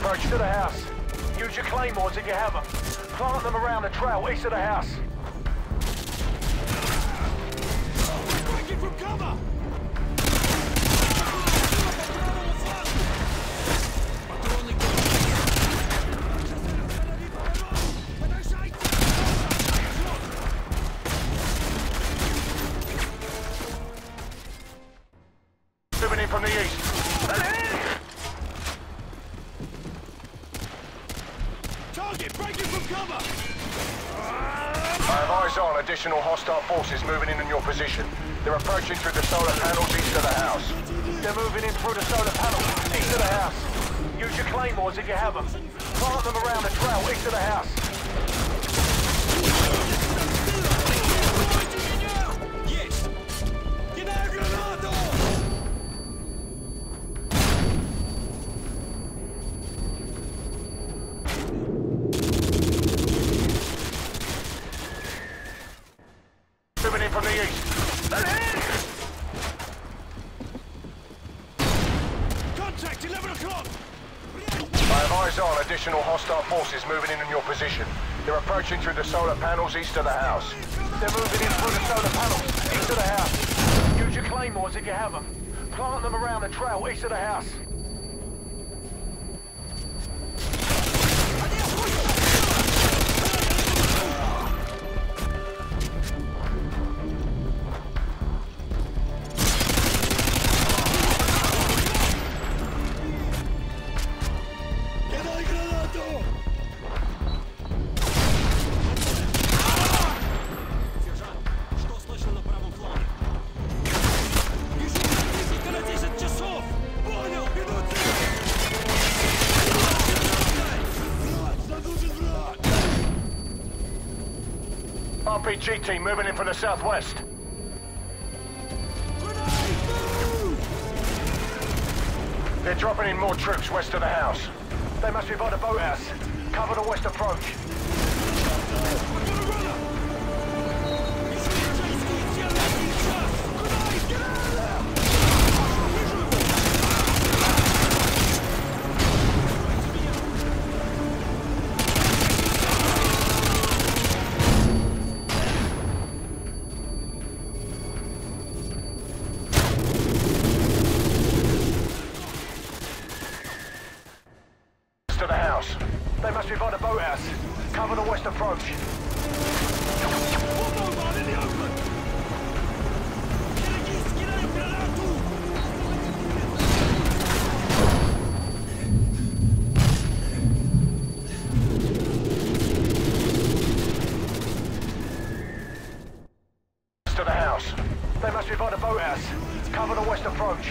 approaching to the house. Use your claymores if you have them. Plant them around the trail east of the house. Breaking from cover! Moving in from the east. Target breaking from cover! I have eyes on additional hostile forces moving in your position. They're approaching through the solar panels east of the house. They're moving in through the solar panels east of the house. Use your claymores if you have them. Plant them around the trail east of the house. Yes! Кидаю гранату! Moving in from the east. Contact 11 o'clock! I have eyes on additional hostile forces moving in your position. They're approaching through the solar panels east of the house. They're moving in through the solar panels east of the house. Use your claymores if you have them. Plant them around the trail east of the house. Кидай гранату! Сержант, что слышно на правом фланге? Вижу противника на 10 часов! Понял, идут! Враг! Задушен враг! RPG team moving in from the southwest. Grenade! Move! They're dropping in more troops west of the house. They must be by the boathouse. Cover the west approach. To the house. They must be by the boathouse. Cover the west approach. One mobile in the open! Кидаю гранату! To the house. They must be by the boathouse. Cover the west approach.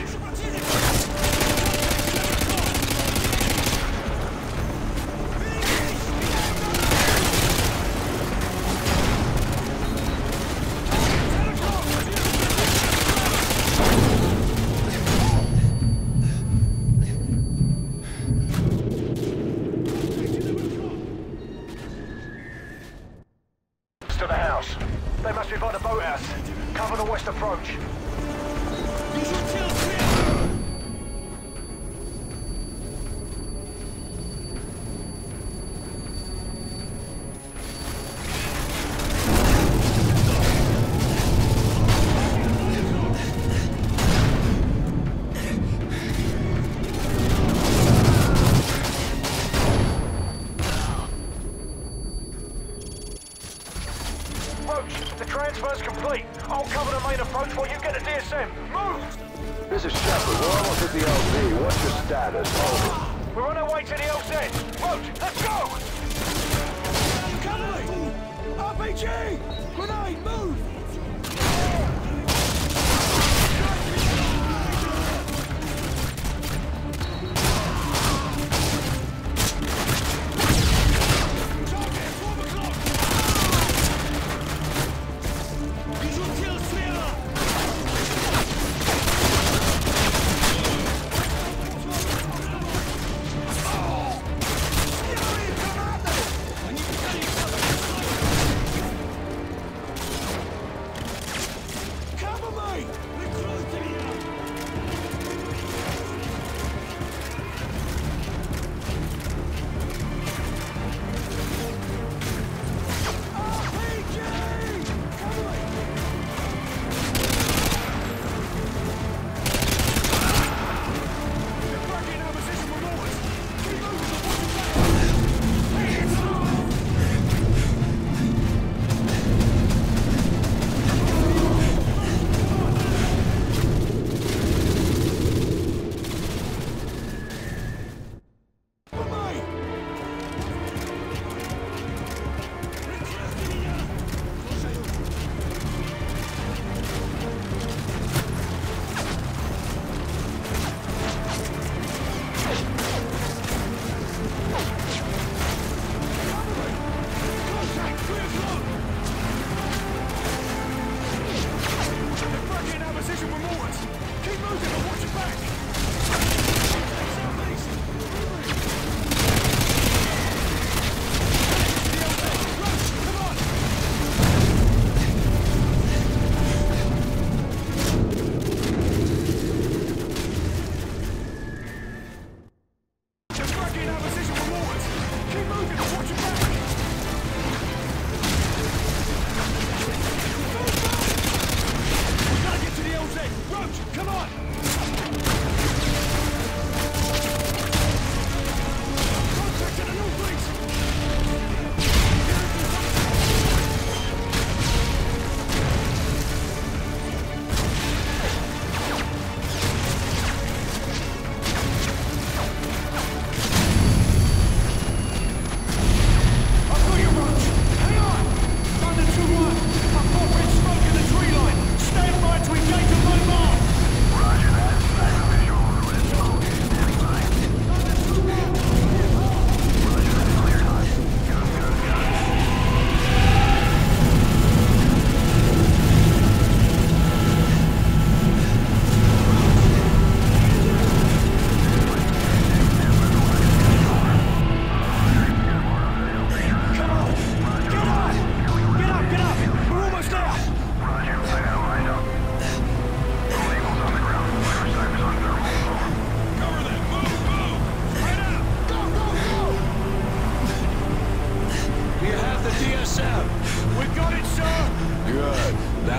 To the house. They must be by the boathouse. Cover the west approach. Вижу тело слева! Approach. The transfer's complete. I'll cover the main approach while you get the DSM. Move! This is Shepard. We're almost at the LZ. What's your status? Over. We're on our way to the LZ. Roach, let's go! Cover me! RPG! Grenade, move! Target, 4 o'clock! Вижу тело слева! Они пытались...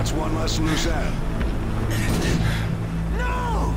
That's one less loose end. No!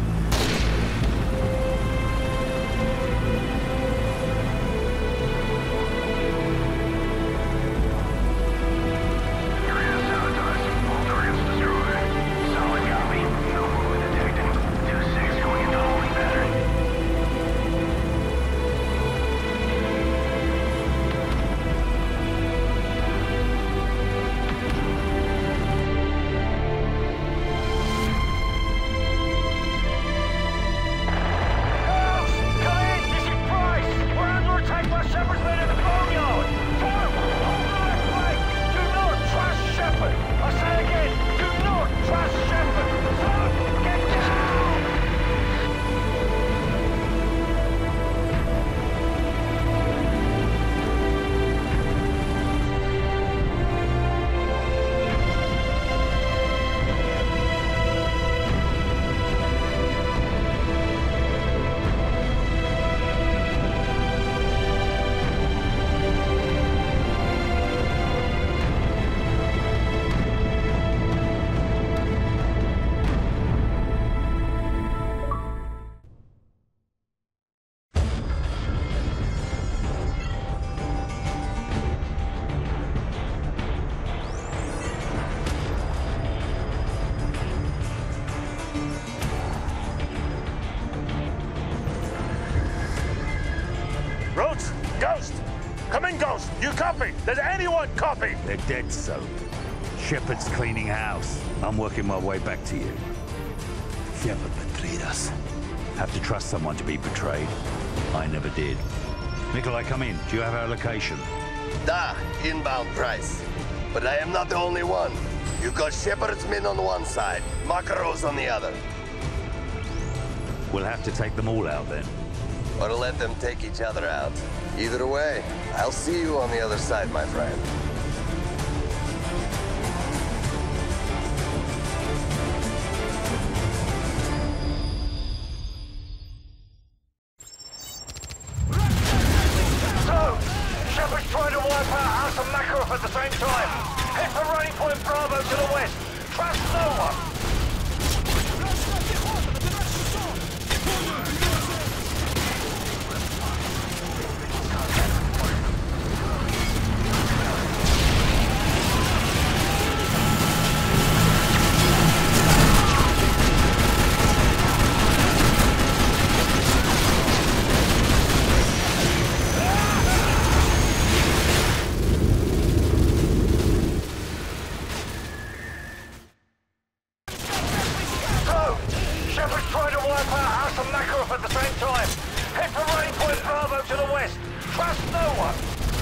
Ghost! Come in, Ghost! You copy? Does anyone copy? They're dead, Soap. Shepard's cleaning house. I'm working my way back to you. Shepard betrayed us. Have to trust someone to be betrayed. I never did. Nikolai, come in. Do you have our location? Da, inbound price. But I am not the only one. You've got Shepard's men on one side, Makarov's on the other. We'll have to take them all out then. Or let them take each other out. Either way, I'll see you on the other side, my friend. So, Shepard's trying to wipe out House and Makarov at the same time. Head for running point Bravo to the west. Trust no one. At the same time. Head for running point Bravo to the west. Trust no one.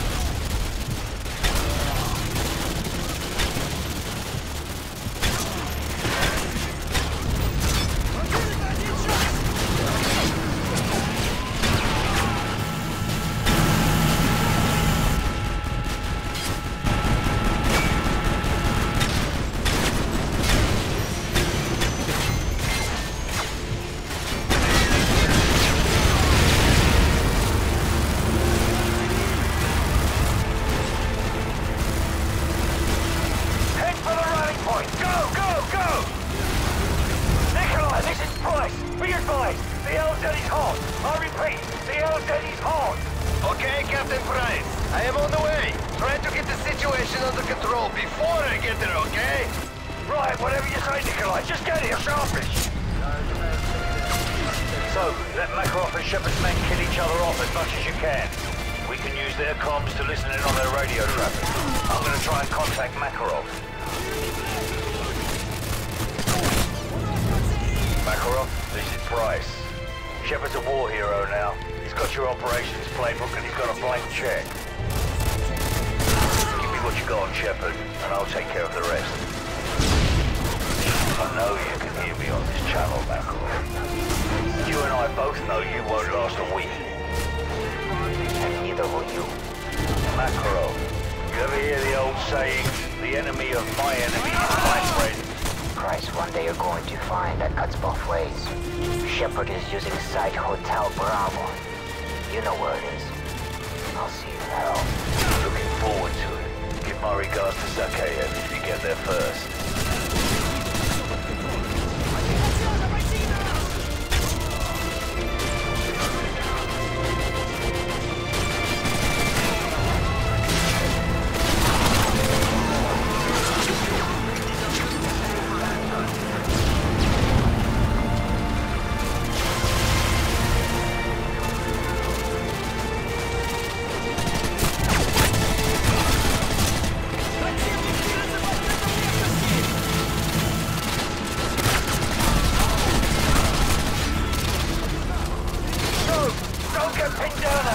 I am on the way. Try to get the situation under control before I get there, okay? Right, whatever you say, Nikolai. Just get here, sharpish. So, let Makarov and Shepard's men kill each other off as much as you can. We can use their comms to listen in on their radio traffic. I'm going to try and contact Makarov. Makarov, this is Price. Shepard's a war hero now. He's got your operations playbook and he's got a blank check. Give me what you got on Shepard, and I'll take care of the rest. I know you can hear me on this channel, Makarov. You and I both know you won't last a week. And neither will you. Makarov, you ever hear the old saying, the enemy of my enemy is my friend? Price, one day you're going to find that cuts both ways. Shepard is using Site Hotel Bravo. You know where it is. I'll see you there. Looking forward to it. Give my regards to Zakhaev if you get there first.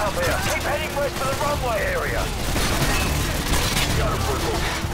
inbound here. Keep heading west to the runway area. Got a football.